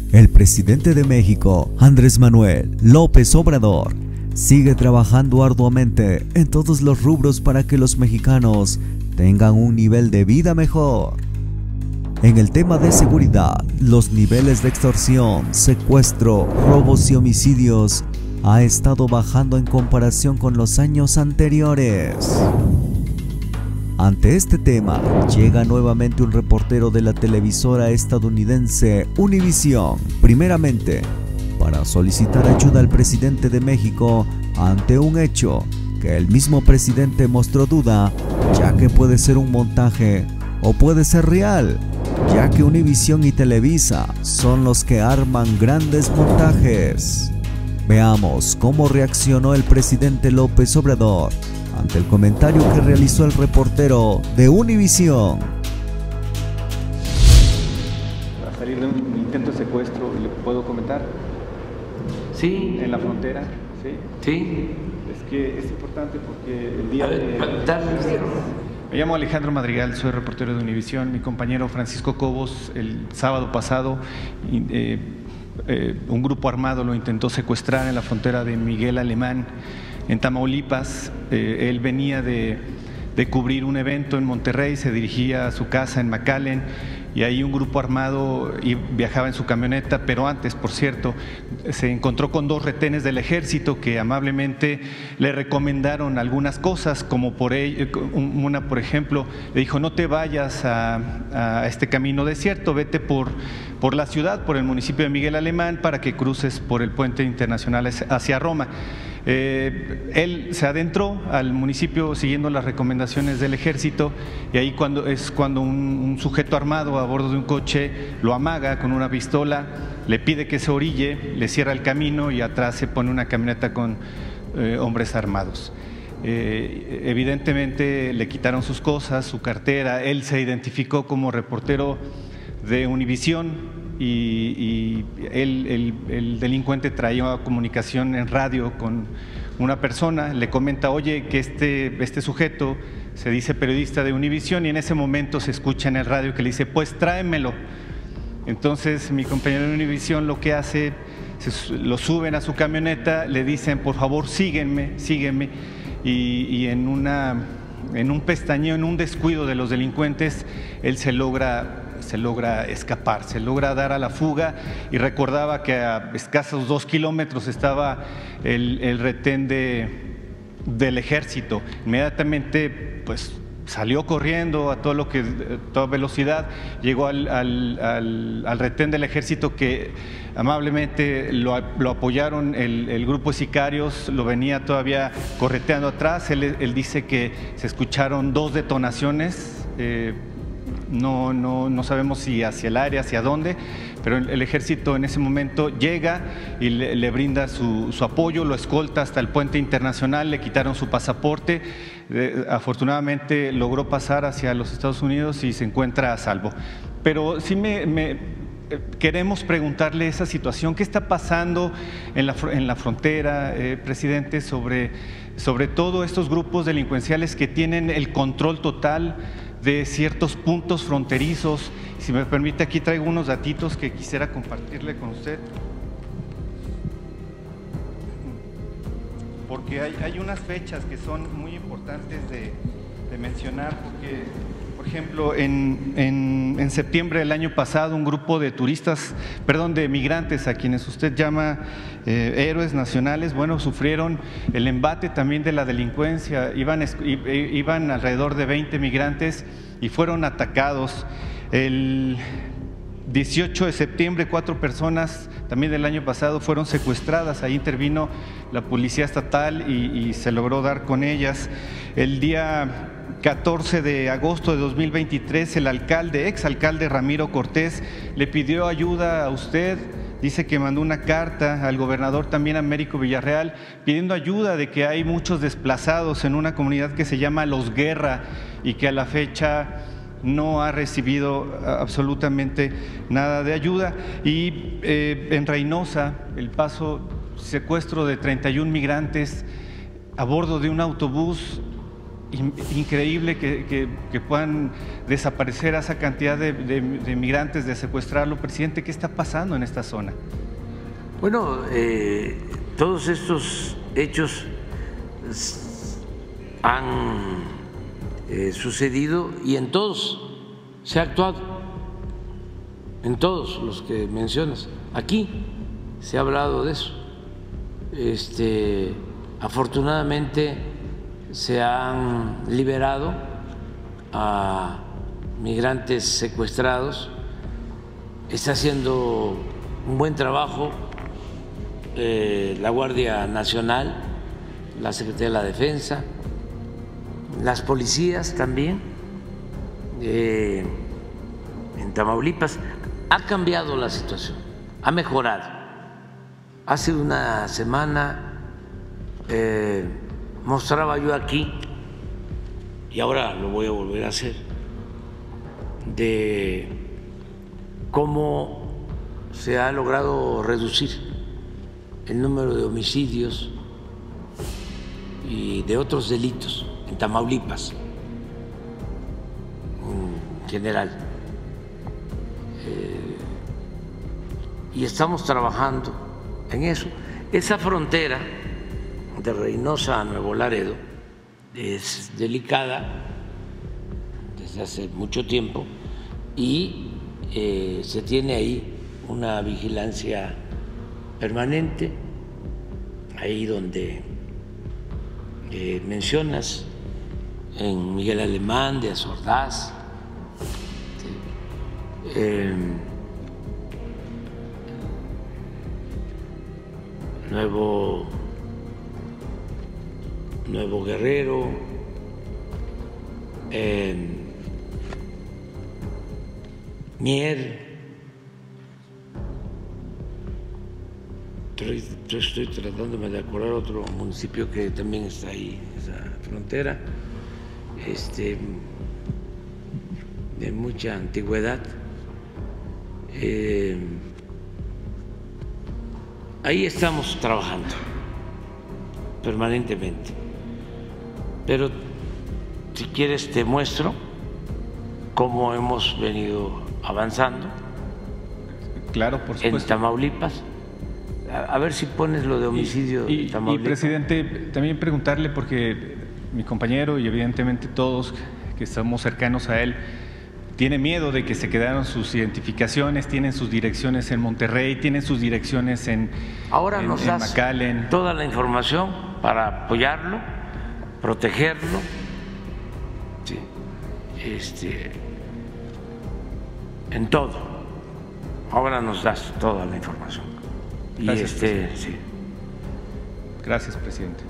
El presidente de México, Andrés Manuel López Obrador, sigue trabajando arduamente en todos los rubros para que los mexicanos tengan un nivel de vida mejor. En el tema de seguridad, los niveles de extorsión, secuestro, robos y homicidios ha estado bajando en comparación con los años anteriores. Ante este tema, llega nuevamente un reportero de la televisora estadounidense Univision, primeramente para solicitar ayuda al presidente de México ante un hecho que el mismo presidente mostró duda, ya que puede ser un montaje o puede ser real, ya que Univision y Televisa son los que arman grandes montajes. Veamos cómo reaccionó el presidente López Obrador ante el comentario que realizó el reportero de Univision. A salir de un intento de secuestro, ¿le puedo comentar? Sí. En la frontera, ¿sí? Sí. Es que es importante porque el día Me llamo Alejandro Madrigal, soy reportero de Univision. Mi compañero Francisco Cobos, el sábado pasado, un grupo armado lo intentó secuestrar en la frontera de Miguel Alemán, en Tamaulipas. Él venía de cubrir un evento en Monterrey, se dirigía a su casa en McAllen, y ahí un grupo armado viajaba en su camioneta, pero antes, por cierto, se encontró con dos retenes del ejército que amablemente le recomendaron algunas cosas, como por ejemplo, le dijo: no te vayas a este camino desierto, vete por la ciudad, por el municipio de Miguel Alemán, para que cruces por el puente internacional hacia Roma. Él se adentró al municipio siguiendo las recomendaciones del ejército, y ahí cuando un sujeto armado a bordo de un coche lo amaga con una pistola, le pide que se orille, le cierra el camino y atrás se pone una camioneta con hombres armados. Evidentemente le quitaron sus cosas, su cartera. Él se identificó como reportero de Univision y el delincuente traía comunicación en radio con una persona, le comenta: oye, que este sujeto se dice periodista de Univision, y en ese momento se escucha en el radio que le dice: pues tráemelo. Entonces mi compañero de Univision lo que hace, lo suben a su camioneta, le dicen: por favor sígueme, y en un pestañeo, en un descuido de los delincuentes, él se logra escapar, se logra dar a la fuga, y recordaba que a escasos 2 kilómetros estaba el retén del ejército. Inmediatamente pues salió corriendo a toda velocidad, llegó al retén del ejército, que amablemente lo apoyaron el grupo de sicarios, lo venía todavía correteando atrás. Él dice que se escucharon 2 detonaciones, no sabemos si hacia el área, hacia dónde, pero el ejército en ese momento llega y le brinda su apoyo, lo escolta hasta el puente internacional, le quitaron su pasaporte. Afortunadamente logró pasar hacia los Estados Unidos y se encuentra a salvo. Pero sí queremos preguntarle esa situación, ¿qué está pasando en la frontera, presidente, sobre todo estos grupos delincuenciales que tienen el control total de ciertos puntos fronterizos? Si me permite, aquí traigo unos datitos que quisiera compartirle con usted, porque hay unas fechas que son muy importantes de mencionar, porque, por ejemplo, en septiembre del año pasado, un grupo de de migrantes, a quienes usted llama héroes nacionales, bueno, sufrieron el embate también de la delincuencia. Iban alrededor de 20 migrantes y fueron atacados. El 18 de septiembre, 4 personas también del año pasado fueron secuestradas. Ahí intervino la policía estatal y se logró dar con ellas. El día 14 de agosto de 2023, el exalcalde Ramiro Cortés le pidió ayuda a usted. Dice que mandó una carta al gobernador también, Américo Villarreal, pidiendo ayuda, de que hay muchos desplazados en una comunidad que se llama Los Guerra y que a la fecha no ha recibido absolutamente nada de ayuda. Y en Reynosa, El Paso, secuestro de 31 migrantes a bordo de un autobús. increíble que puedan desaparecer a esa cantidad de migrantes, de secuestrarlo. Presidente, ¿qué está pasando en esta zona? Bueno, todos estos hechos han sucedido y en todos se ha actuado, en todos los que mencionas. Aquí se ha hablado de eso. Afortunadamente se han liberado a migrantes secuestrados. Está haciendo un buen trabajo la Guardia Nacional, la Secretaría de la Defensa, las policías también. En Tamaulipas ha cambiado la situación, ha mejorado. Hace una semana mostraba yo aquí, y ahora lo voy a volver a hacer, de cómo se ha logrado reducir el número de homicidios y de otros delitos en Tamaulipas en general. Y estamos trabajando en eso. Esa frontera de Reynosa a Nuevo Laredo es delicada desde hace mucho tiempo y se tiene ahí una vigilancia permanente, ahí donde mencionas, en Miguel Alemán, de Azordaz, Nuevo Guerrero, Mier. Estoy tratándome de acordar otro municipio que también está ahí, esa frontera, de mucha antigüedad. Ahí estamos trabajando permanentemente, pero si quieres te muestro cómo hemos venido avanzando. Claro, por supuesto. En Tamaulipas. A ver si pones lo de homicidio de Tamaulipas. Y presidente, también preguntarle, porque mi compañero y evidentemente todos que estamos cercanos a él, tiene miedo de que se quedaron sus identificaciones, tienen sus direcciones en Monterrey, tienen sus direcciones Ahora nos das McAllen. Toda la información para apoyarlo, protegerlo. Sí. En todo. Ahora nos das toda la información. Gracias, sí. Gracias, presidente.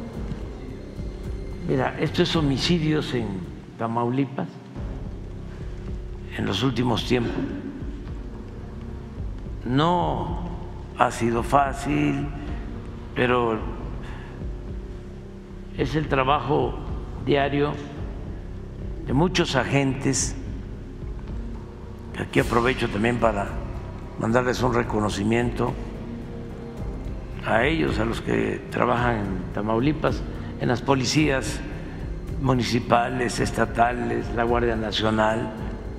Mira, estos homicidios en Tamaulipas en los últimos tiempos no ha sido fácil, pero es el trabajo diario de muchos agentes. Aquí aprovecho también para mandarles un reconocimiento a ellos, a los que trabajan en Tamaulipas, en las policías municipales, estatales, la Guardia Nacional,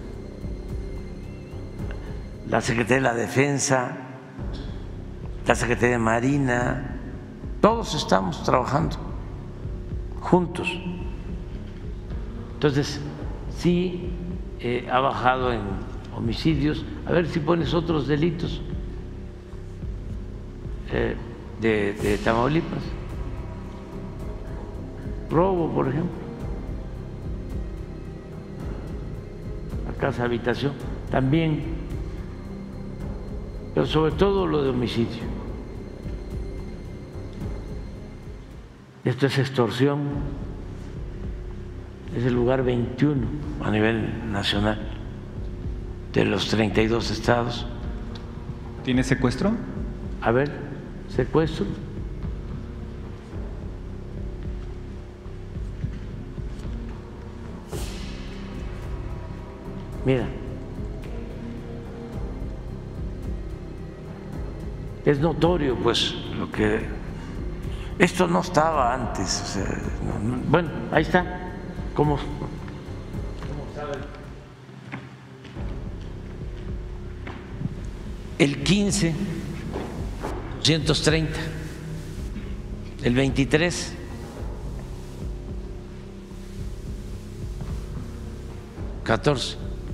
la Secretaría de la Defensa, la Secretaría de Marina. Todos estamos trabajando juntos. Entonces, sí ha bajado en homicidios. A ver si pones otros delitos de Tamaulipas. Robo, por ejemplo, a casa habitación, también, pero sobre todo lo de homicidio. Esto es extorsión, es el lugar 21 a nivel nacional de los 32 estados. ¿Tiene secuestro? A ver, secuestro. Mira, es notorio, pues, lo que esto no estaba antes. O sea, bueno, ahí está. ¿Cómo saben? El 15, 230, el 23, 14.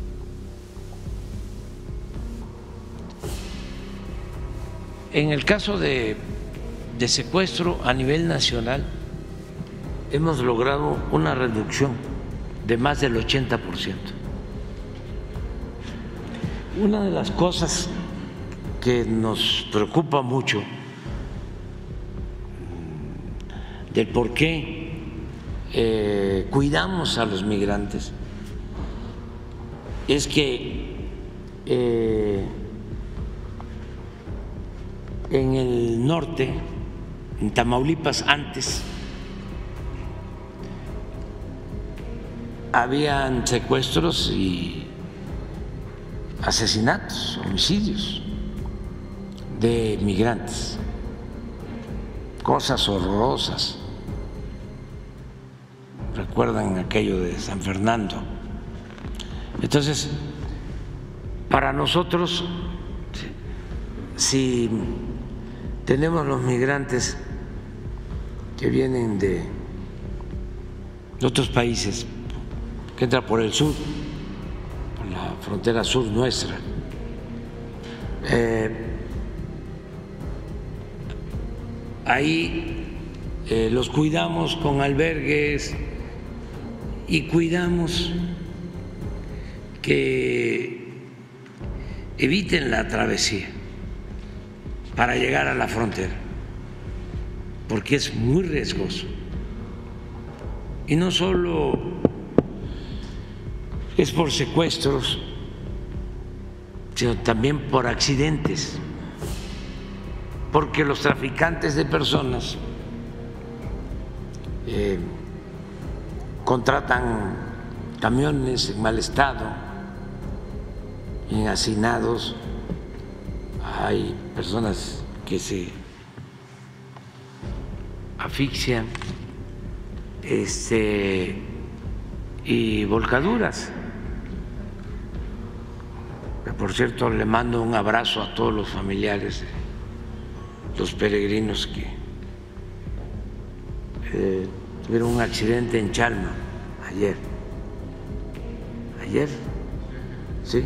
En el caso de secuestro a nivel nacional, hemos logrado una reducción de más del 80%. Una de las cosas que nos preocupa mucho del por qué cuidamos a los migrantes es que en el norte, en Tamaulipas, antes habían secuestros y asesinatos, homicidios de migrantes, cosas horrorosas. Recuerdan aquello de San Fernando. Entonces, para nosotros, si tenemos los migrantes que vienen de otros países, que entran por el sur, por la frontera sur nuestra, ahí los cuidamos con albergues y cuidamos que eviten la travesía para llegar a la frontera, porque es muy riesgoso. Y no solo es por secuestros, sino también por accidentes, porque los traficantes de personas contratan camiones en mal estado, en hacinados, hay personas que se asfixian, y volcaduras. Por cierto, le mando un abrazo a todos los familiares de los peregrinos que tuvieron un accidente en Chalma ayer. Ayer, sí.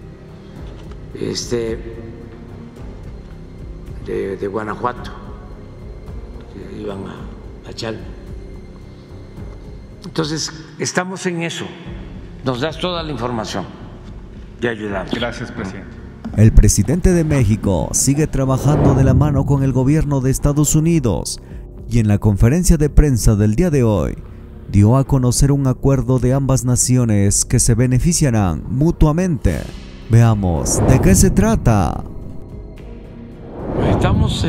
De Guanajuato, que iban a Chalma. Entonces, estamos en eso. Nos das toda la información y ayudamos. Gracias, presidente. El presidente de México sigue trabajando de la mano con el gobierno de Estados Unidos y en la conferencia de prensa del día de hoy dio a conocer un acuerdo de ambas naciones que se beneficiarán mutuamente. Veamos de qué se trata. Estamos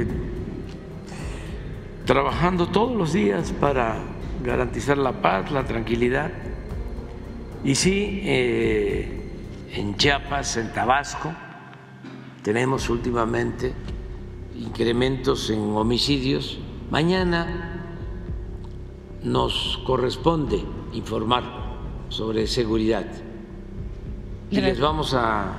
trabajando todos los días para garantizar la paz, la tranquilidad. Y sí, en Chiapas, en Tabasco, tenemos últimamente incrementos en homicidios. Mañana nos corresponde informar sobre seguridad y les vamos a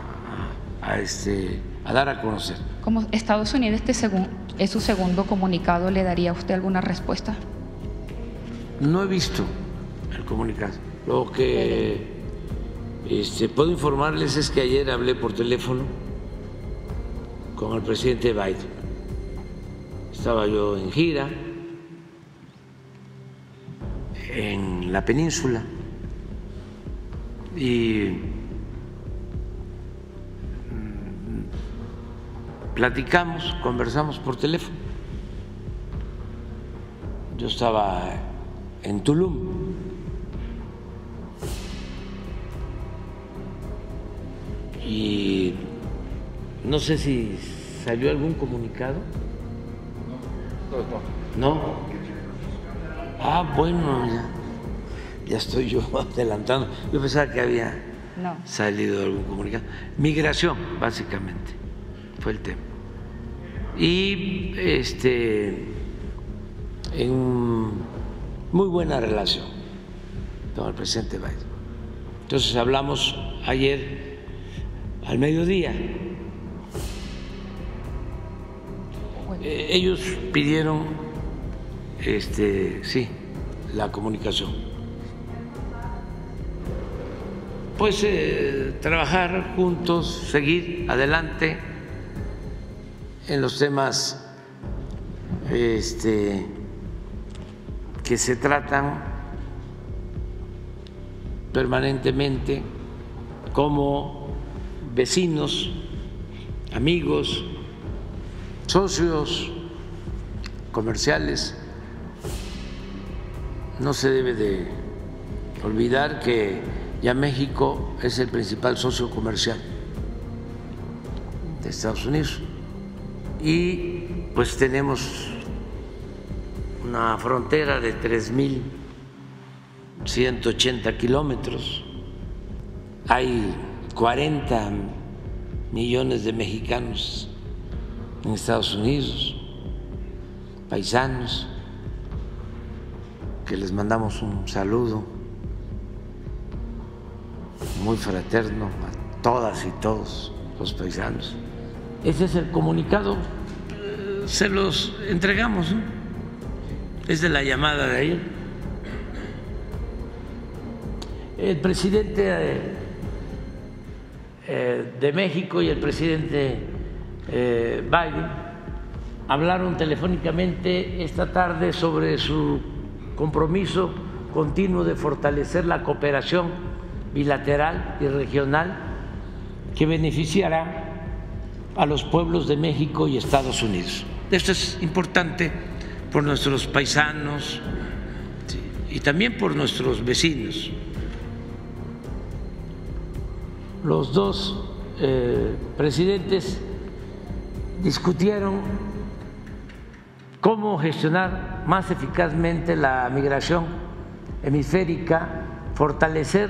dar a conocer. Como Estados Unidos es su segundo comunicado, ¿le daría a usted alguna respuesta? No he visto el comunicado. Lo que puedo informarles es que ayer hablé por teléfono con el presidente Biden. Estaba yo en gira en la península y platicamos, conversamos por teléfono. Yo estaba en Tulum y no sé si salió algún comunicado. No. Ah, bueno, ya estoy yo adelantando. Yo pensaba que había salido algún comunicado. Migración, básicamente, fue el tema. Y en muy buena relación con el presidente Biden. Entonces hablamos ayer al mediodía. Ellos pidieron, sí, la comunicación. Pues trabajar juntos, seguir adelante en los temas que se tratan permanentemente como vecinos, amigos, socios comerciales. No se debe de olvidar que ya México es el principal socio comercial de Estados Unidos y pues tenemos una frontera de 3.180 kilómetros. Hay 40 millones de mexicanos en Estados Unidos, paisanos, que les mandamos un saludo muy fraterno a todas y todos los paisanos. Ese es el comunicado, se los entregamos, ¿no? Es de la llamada de ayer. El presidente de México y el presidente Biden hablaron telefónicamente esta tarde sobre su compromiso continuo de fortalecer la cooperación bilateral y regional que beneficiará a los pueblos de México y Estados Unidos. Esto es importante por nuestros paisanos y también por nuestros vecinos. Los dos presidentes discutieron cómo gestionar más eficazmente la migración hemisférica, fortalecer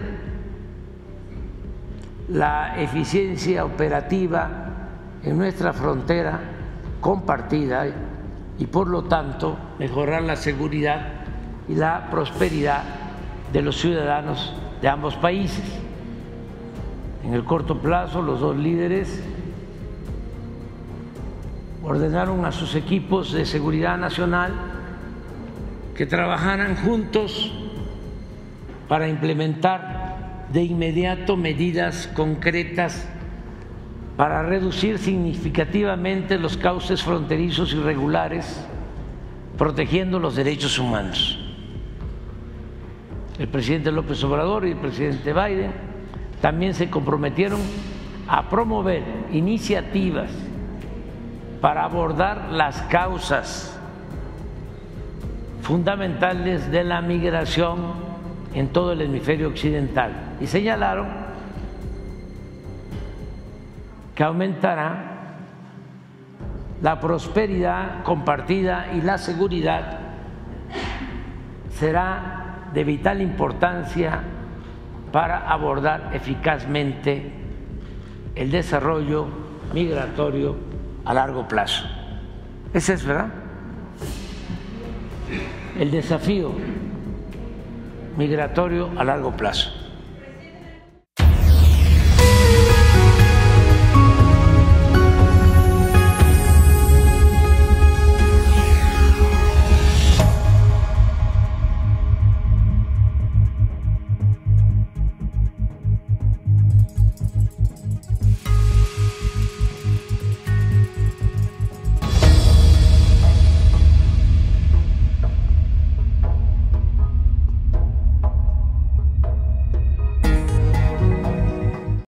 la eficiencia operativa en nuestra frontera compartida y por lo tanto mejorar la seguridad y la prosperidad de los ciudadanos de ambos países. En el corto plazo, los dos líderes ordenaron a sus equipos de seguridad nacional que trabajaran juntos para implementar de inmediato medidas concretas para reducir significativamente los cauces fronterizos irregulares, protegiendo los derechos humanos. El presidente López Obrador y el presidente Biden también se comprometieron a promover iniciativas para abordar las causas fundamentales de la migración en todo el hemisferio occidental y señalaron que aumentará la prosperidad compartida y la seguridad. Será de vital importancia para abordar eficazmente el desarrollo migratorio a largo plazo. Ese es, ¿verdad?, el desafío migratorio a largo plazo.